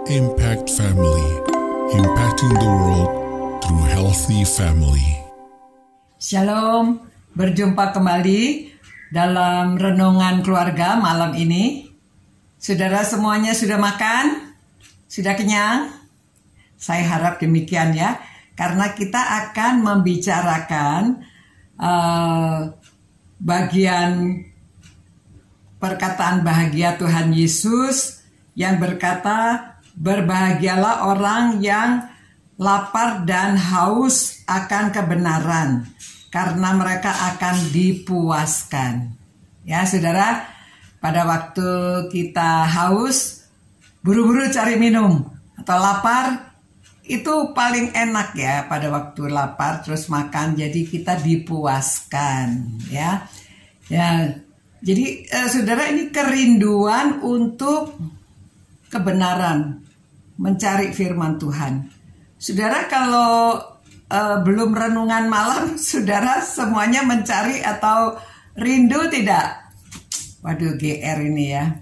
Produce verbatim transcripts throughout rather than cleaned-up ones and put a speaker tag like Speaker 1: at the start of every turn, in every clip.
Speaker 1: Impact Family, impacting the world through healthy family.
Speaker 2: Shalom, berjumpa kembali dalam renungan keluarga malam ini. Saudara semuanya sudah makan? Sudah kenyang? Saya harap demikian ya, karena kita akan membicarakan uh, bagian perkataan bahagia Tuhan Yesus yang berkata, berbahagialah orang yang lapar dan haus akan kebenaran, karena mereka akan dipuaskan. Ya saudara, pada waktu kita haus, buru-buru cari minum, atau lapar, itu paling enak ya pada waktu lapar terus makan, jadi kita dipuaskan. Ya, ya. Jadi eh, saudara, ini kerinduan untuk kebenaran, mencari firman Tuhan. Saudara, kalau uh, belum renungan malam, saudara semuanya mencari atau rindu tidak? Waduh, G R ini ya.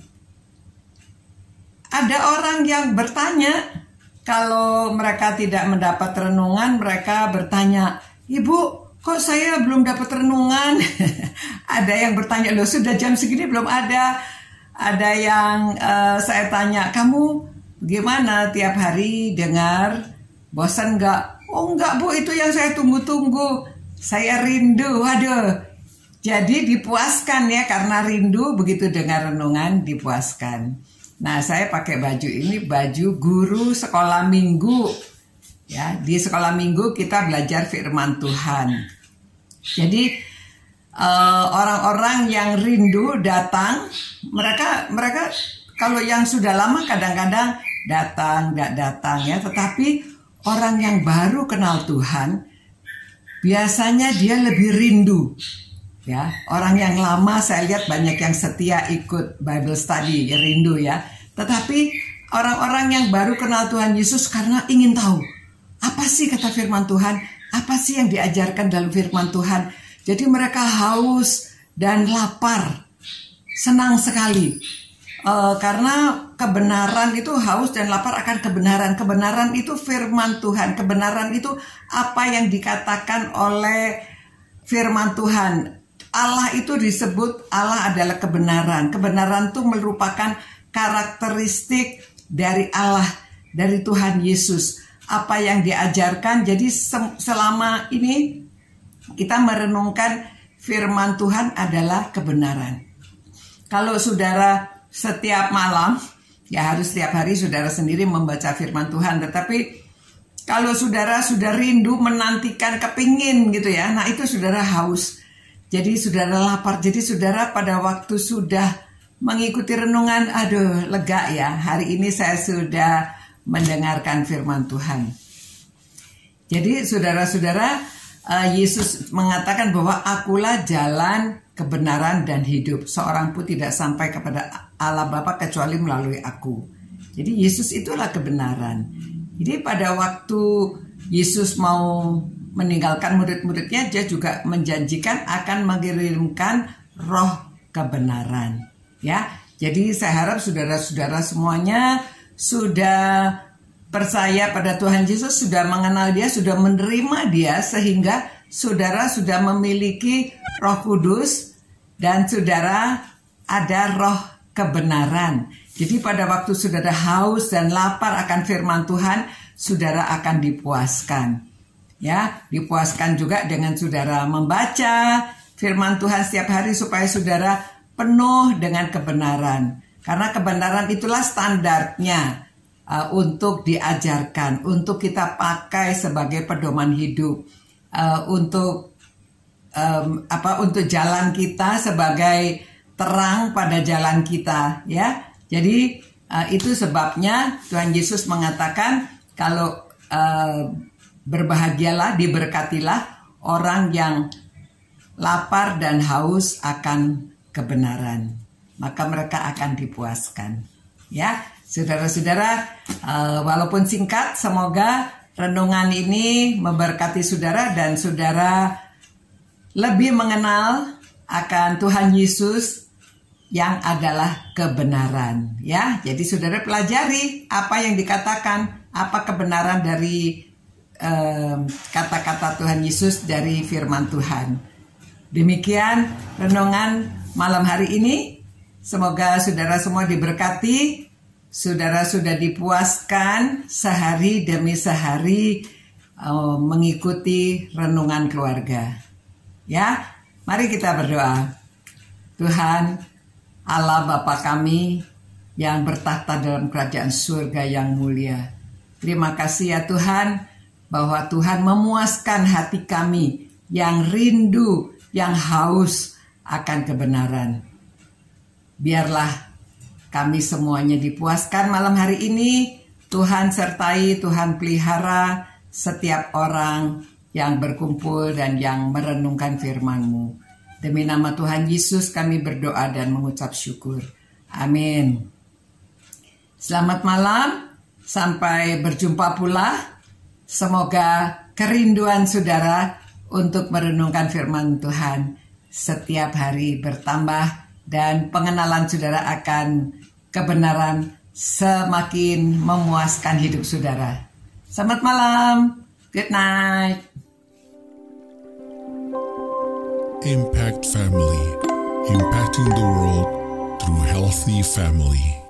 Speaker 2: Ada orang yang bertanya, kalau mereka tidak mendapat renungan, mereka bertanya, "Ibu, kok saya belum dapat renungan?" Ada yang bertanya, "Loh, sudah jam segini belum ada." Ada yang uh, saya tanya, "Kamu gimana tiap hari dengar? Bosan nggak?" "Oh enggak Bu, itu yang saya tunggu-tunggu. Saya rindu." Waduh, jadi dipuaskan ya, karena rindu begitu dengar renungan dipuaskan. Nah, saya pakai baju ini, baju guru sekolah minggu. Ya, di sekolah minggu kita belajar firman Tuhan. Jadi orang-orang uh, yang rindu datang, mereka mereka kalau yang sudah lama kadang-kadang datang, nggak datang ya. Tetapi orang yang baru kenal Tuhan, biasanya dia lebih rindu. Ya, orang yang lama saya lihat banyak yang setia ikut Bible study, ya, rindu ya. Tetapi orang-orang yang baru kenal Tuhan Yesus karena ingin tahu, apa sih kata firman Tuhan? Apa sih yang diajarkan dalam firman Tuhan? Jadi mereka haus dan lapar, senang sekali. Uh, karena kebenaran itu, haus dan lapar akan kebenaran. Kebenaran itu firman Tuhan. Kebenaran itu apa yang dikatakan oleh firman Tuhan. Allah itu disebut, Allah adalah kebenaran. Kebenaran itu merupakan karakteristik dari Allah, dari Tuhan Yesus. Apa yang diajarkan, jadi selama ini kita merenungkan firman Tuhan adalah kebenaran. Kalau saudara setiap malam, ya harus setiap hari saudara sendiri membaca firman Tuhan. Tetapi kalau saudara sudah rindu, menantikan, kepingin gitu ya, nah itu saudara haus. Jadi saudara lapar. Jadi saudara pada waktu sudah mengikuti renungan, aduh lega ya, hari ini saya sudah mendengarkan firman Tuhan. Jadi saudara-saudara, Yesus mengatakan bahwa akulah jalan, kebenaran, dan hidup. Seorang pun tidak sampai kepada Allah Bapa kecuali melalui aku. Jadi Yesus itulah kebenaran. Jadi pada waktu Yesus mau meninggalkan murid-muridnya, dia juga menjanjikan akan mengirimkan roh kebenaran. Ya, jadi saya harap saudara-saudara semuanya sudah percaya pada Tuhan Yesus, sudah mengenal dia, sudah menerima dia, sehingga saudara sudah memiliki Roh Kudus dan saudara ada roh kebenaran. Jadi pada waktu saudara haus dan lapar akan firman Tuhan, saudara akan dipuaskan. Ya, dipuaskan juga dengan saudara membaca firman Tuhan setiap hari supaya saudara penuh dengan kebenaran. Karena kebenaran itulah standarnya Uh, untuk diajarkan, untuk kita pakai sebagai pedoman hidup, uh, untuk um, apa? Untuk jalan kita sebagai terang pada jalan kita, ya. Jadi uh, itu sebabnya Tuhan Yesus mengatakan kalau uh, berbahagialah, diberkatilah orang yang lapar dan haus akan kebenaran, maka mereka akan dipuaskan, ya. Saudara-saudara, uh, walaupun singkat, semoga renungan ini memberkati saudara dan saudara lebih mengenal akan Tuhan Yesus yang adalah kebenaran. Ya, jadi saudara pelajari apa yang dikatakan, apa kebenaran dari eh, kata-kata Tuhan Yesus dari firman Tuhan. Demikian renungan malam hari ini. Semoga saudara semua diberkati. Saudara sudah dipuaskan sehari demi sehari uh, mengikuti renungan keluarga. Ya, mari kita berdoa. Tuhan, Allah Bapa kami yang bertahta dalam kerajaan surga yang mulia. Terima kasih ya Tuhan, bahwa Tuhan memuaskan hati kami yang rindu, yang haus akan kebenaran. Biarlah kami semuanya dipuaskan malam hari ini. Tuhan sertai, Tuhan pelihara setiap orang yang berkumpul dan yang merenungkan firman-Mu. Demi nama Tuhan Yesus kami berdoa dan mengucap syukur. Amin. Selamat malam, sampai berjumpa pula. Semoga kerinduan saudara untuk merenungkan firman Tuhan setiap hari bertambah dan pengenalan saudara akan kebenaran semakin memuaskan hidup saudara. Selamat malam. Good night.
Speaker 1: Impact Family, impacting the world through healthy family.